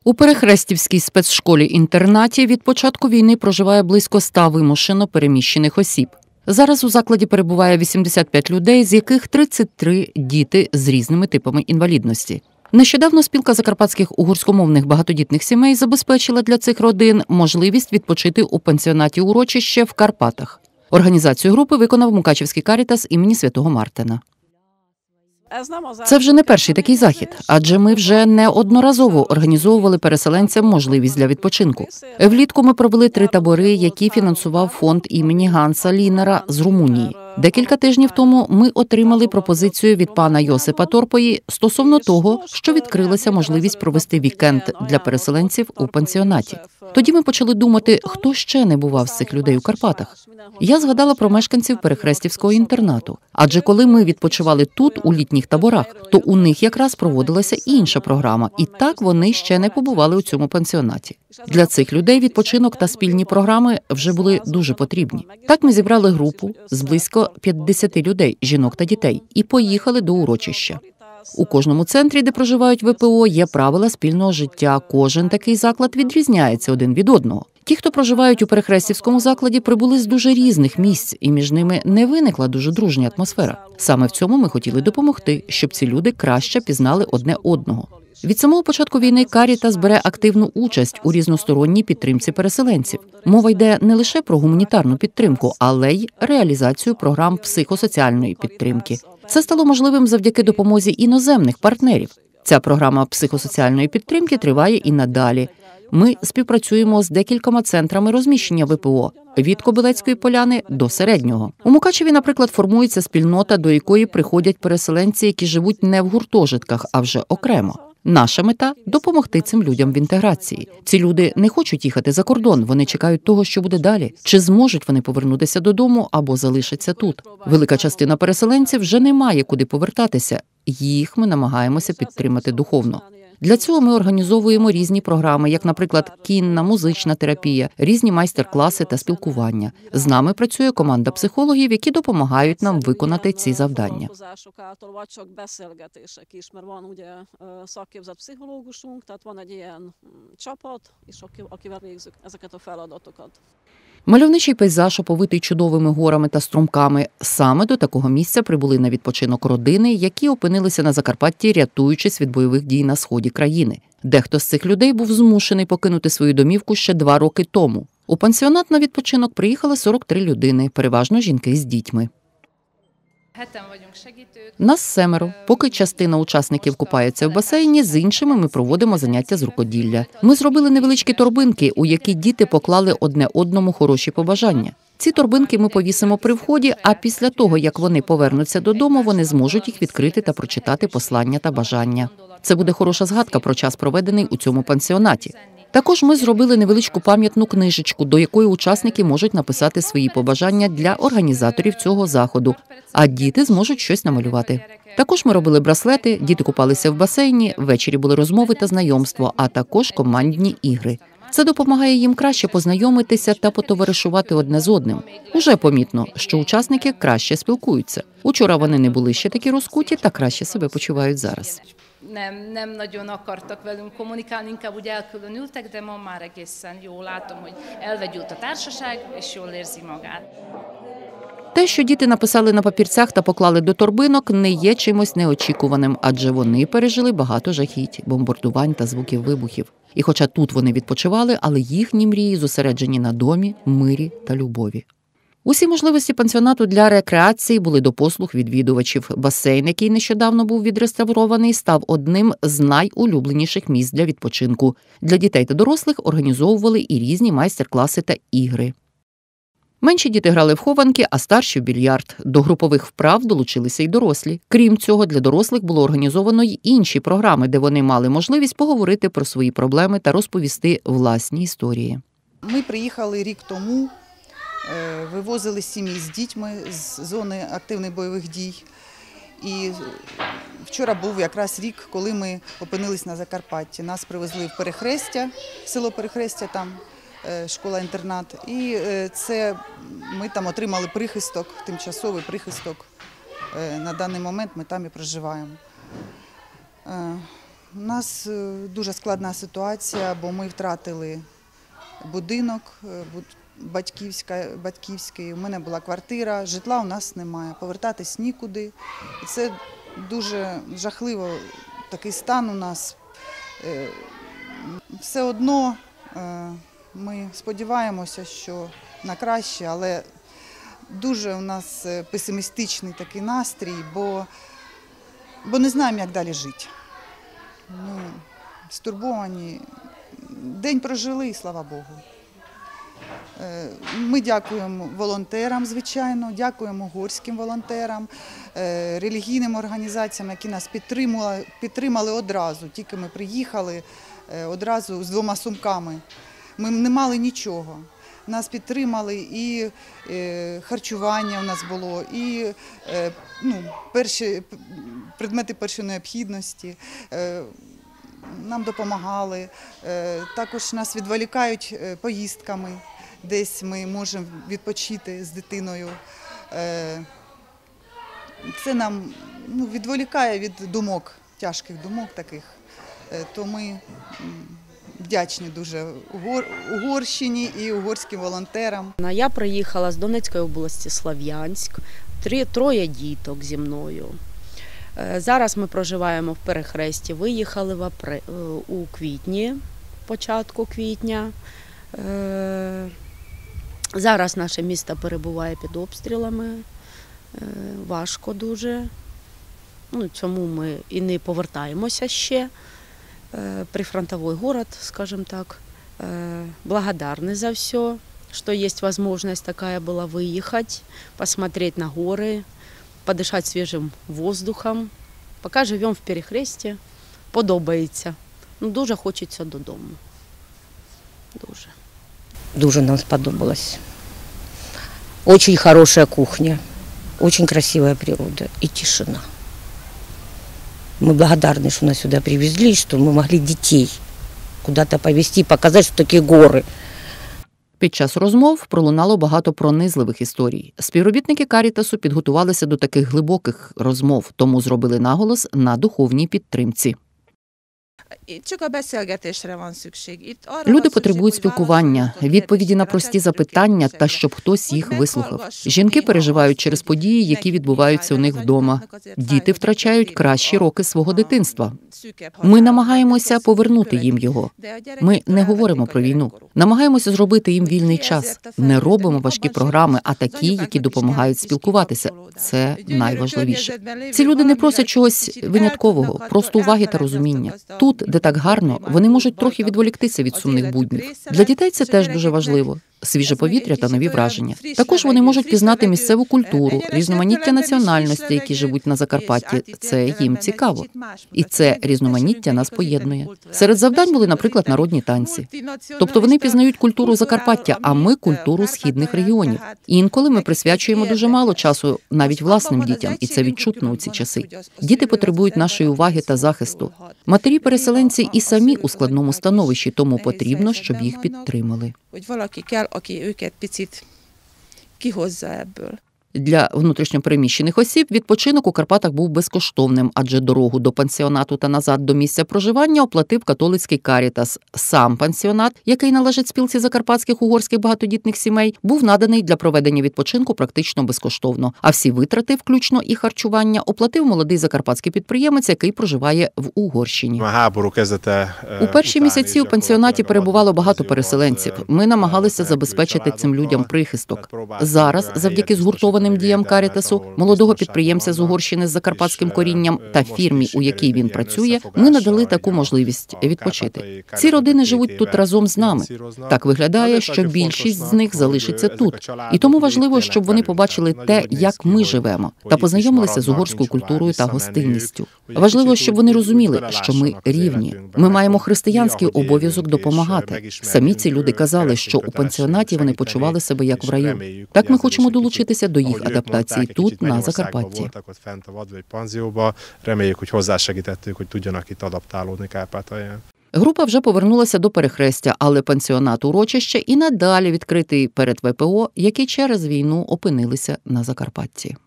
У Перехрестівській спецшколі-інтернаті від початку війни проживає близько 100 вимушено переміщених осіб. Зараз у закладі перебуває 85 людей, з яких 33 – діти з різними типами інвалідності. Нещодавно спілка закарпатських угорськомовних багатодітних сімей забезпечила для цих родин можливість відпочити у пансіонаті «Урочище» в Карпатах. Організацію групи виконав Мукачівський Карітас імені Святого Мартина. Це вже не перший такий захід, адже ми вже неодноразово організовували переселенцям можливість для відпочинку. Влітку ми провели 3 табори, які фінансував фонд імені Ганса Ліннера з Румунії. Декілька тижнів тому ми отримали пропозицію від пана Йосипа Торпої стосовно того, що відкрилася можливість провести вікенд для переселенців у пансіонаті. Тоді ми почали думати, хто ще не бував з цих людей у Карпатах. Я згадала про мешканців Перехрестівського інтернату. Адже коли ми відпочивали тут, у літніх таборах, то у них якраз проводилася інша програма. І так вони ще не побували у цьому пансіонаті. Для цих людей відпочинок та спільні програми вже були дуже потрібні. Так ми зібрали групу з близько 50 людей, жінок та дітей, і поїхали до урочища. У кожному центрі, де проживають ВПО, є правила спільного життя. Кожен такий заклад відрізняється один від одного. Ті, хто проживають у Перехрестівському закладі, прибули з дуже різних місць, і між ними не виникла дуже дружня атмосфера. Саме в цьому ми хотіли допомогти, щоб ці люди краще пізнали одне одного. Від самого початку війни Карітас бере активну участь у різносторонній підтримці переселенців. Мова йде не лише про гуманітарну підтримку, але й реалізацію програм психосоціальної підтримки. Це стало можливим завдяки допомозі іноземних партнерів. Ця програма психосоціальної підтримки триває і надалі. Ми співпрацюємо з декількома центрами розміщення ВПО – від Кобилецької поляни до Середнього. У Мукачеві, наприклад, формується спільнота, до якої приходять переселенці, які живуть не в гуртожитках, а вже окремо. Наша мета – допомогти цим людям в інтеграції. Ці люди не хочуть їхати за кордон, вони чекають того, що буде далі. Чи зможуть вони повернутися додому або залишаться тут? Велика частина переселенців вже не має куди повертатися. Їх ми намагаємося підтримати духовно. Для цього ми організовуємо різні програми, як, наприклад, кінна, музична терапія, різні майстер-класи та спілкування. З нами працює команда психологів, які допомагають нам виконати ці завдання. Мальовничий пейзаж, оповитий чудовими горами та струмками. Саме до такого місця прибули на відпочинок родини, які опинилися на Закарпатті, рятуючись від бойових дій на сході країни. Дехто з цих людей був змушений покинути свою домівку ще 2 роки тому. У пансіонат на відпочинок приїхали 43 людини, переважно жінки з дітьми. Нас 7. Поки частина учасників купається в басейні, з іншими ми проводимо заняття з рукоділля. Ми зробили невеличкі торбинки, у які діти поклали одне одному хороші побажання. Ці торбинки ми повісимо при вході, а після того, як вони повернуться додому, вони зможуть їх відкрити та прочитати послання та бажання. Це буде хороша згадка про час, проведений у цьому пансіонаті. Також ми зробили невеличку пам'ятну книжечку, до якої учасники можуть написати свої побажання для організаторів цього заходу, а діти зможуть щось намалювати. Також ми робили браслети, діти купалися в басейні, ввечері були розмови та знайомство, а також командні ігри. Це допомагає їм краще познайомитися та потоваришувати одне з одним. Уже помітно, що учасники краще спілкуються. Учора вони не були ще такі розкуті та краще себе почувають зараз. Nem nagyon akartak velünk kommunikálni, inkább úgy elkülönültek, de ma már egészen jól látom, hogy elvegyült a társaság, és jól érzi magát. Те, що діти написали на папірцях та поклали до торбинок, не є чимось неочікуваним, адже вони пережили багато жахіть, бомбардувань та звуків вибухів. І хоча тут вони відпочивали, але їхні мрії зосереджені на домі, мирі та любові. Усі можливості пансіонату для рекреації були до послуг відвідувачів. Басейн, який нещодавно був відреставрований, став одним з найулюбленіших місць для відпочинку. Для дітей та дорослих організовували і різні майстер-класи та ігри. Менші діти грали в хованки, а старші – в більярд. До групових вправ долучилися й дорослі. Крім цього, для дорослих було організовано й інші програми, де вони мали можливість поговорити про свої проблеми та розповісти власні історії. Ми приїхали рік тому. Вивозили сім'ї з дітьми з зони активних бойових дій. І вчора був якраз рік, коли ми опинились на Закарпатті. Нас привезли в Перехрестя, село Перехрестя, там школа-інтернат. І ми там отримали прихисток, тимчасовий прихисток. На даний момент ми там і проживаємо. У нас дуже складна ситуація, бо ми втратили будинок батьківський, у мене була квартира, житла у нас немає, повертатись нікуди. І це дуже жахливо, такий стан у нас. Все одно ми сподіваємося, що на краще, але дуже у нас песимістичний такий настрій, бо не знаємо, як далі жити. Ми стурбовані. День прожили, і слава Богу. Ми дякуємо волонтерам, звичайно, дякуємо угорським волонтерам, релігійним організаціям, які нас підтримали одразу. Тільки ми приїхали одразу з 2 сумками. Ми не мали нічого. Нас підтримали, і харчування у нас було, і предмети першої необхідності. Нам допомагали. Також нас відволікають поїздками. Десь ми можемо відпочити з дитиною. Це нам відволікає від думок, тяжких думок таких. То ми вдячні дуже Угорщині і угорським волонтерам. Я приїхала з Донецької області, Слов'янськ, 3 діток зі мною. Зараз ми проживаємо в Перехресті, виїхали у квітні, початку квітня. Зараз наше місто перебуває під обстрілами, важко дуже. Чому ми і не повертаємося ще. Прифронтовий город, скажем так. Благодарны за все, что есть возможность такая была выехать, посмотреть на горы, подышать свежим воздухом. Поки живемо в Перехресті, подобається. Дуже хочеться додому. Дуже. Дуже нам сподобалось. Очень хорошая кухня, очень красивая природа и тишина. Мы благодарны, что нас сюда привезли, что мы могли детей куда-то повезти, показать, что такие горы. Під час розмов пролунало багато пронизливих історій. Співробітники Карітасу підготувалися до таких глибоких розмов, тому зробили наголос на духовній підтримці. Люди потребують спілкування, відповіді на прості запитання та щоб хтось їх вислухав. Жінки переживають через події, які відбуваються у них вдома. Діти втрачають кращі роки свого дитинства. Ми намагаємося повернути їм його. Ми не говоримо про війну. Намагаємося зробити їм вільний час. Не робимо важкі програми, а такі, які допомагають спілкуватися. Це найважливіше. Ці люди не просять чогось виняткового, просто уваги та розуміння. Тут, де так гарно, вони можуть трохи відволіктися від сумних буднів. Для дітей це теж дуже важливо. Свіже повітря та нові враження. Також вони можуть пізнати місцеву культуру, різноманіття національностей, які живуть на Закарпатті. Це їм цікаво. І це різноманіття нас поєднує. Серед завдань були, наприклад, народні танці. Тобто вони пізнають культуру Закарпаття, а ми – культуру східних регіонів. І інколи ми присвячуємо дуже мало часу навіть власним дітям, і це відчутно у ці часи. Діти потребують нашої уваги та захисту. Матері-переселенці і самі у складному становищі, тому потрібно, щоб їх підтримали. Для внутрішньопереміщених осіб відпочинок у Карпатах був безкоштовним, адже дорогу до пансіонату та назад до місця проживання оплатив католицький Карітас. Сам пансіонат, який належить спілці закарпатських угорських багатодітних сімей, був наданий для проведення відпочинку практично безкоштовно. А всі витрати, включно і харчування, оплатив молодий закарпатський підприємець, який проживає в Угорщині. У перші місяці у пансіонаті перебувало багато переселенців. Ми намагалися забезпечити цим людям прихисток. Зараз, завдяки згуртованим діям Карітасу, молодого підприємця з Угорщини з закарпатським корінням та фірмі, у якій він працює, ми надали таку можливість відпочити. Ці родини живуть тут разом з нами. Так виглядає, що більшість з них залишиться тут. І тому важливо, щоб вони побачили те, як ми живемо, та познайомилися з угорською культурою та гостинністю. Важливо, щоб вони розуміли, що ми рівні. Ми маємо християнський обов'язок допомагати. Самі ці люди казали, що у пансіонаті вони почували себе як в раю. Так ми хочемо долучитися до їх адаптації тут, на Закарпатті. Група вже повернулася до Перехрестя, але пансіонат урочище і надалі відкритий перед ВПО, які через війну опинилися на Закарпатті.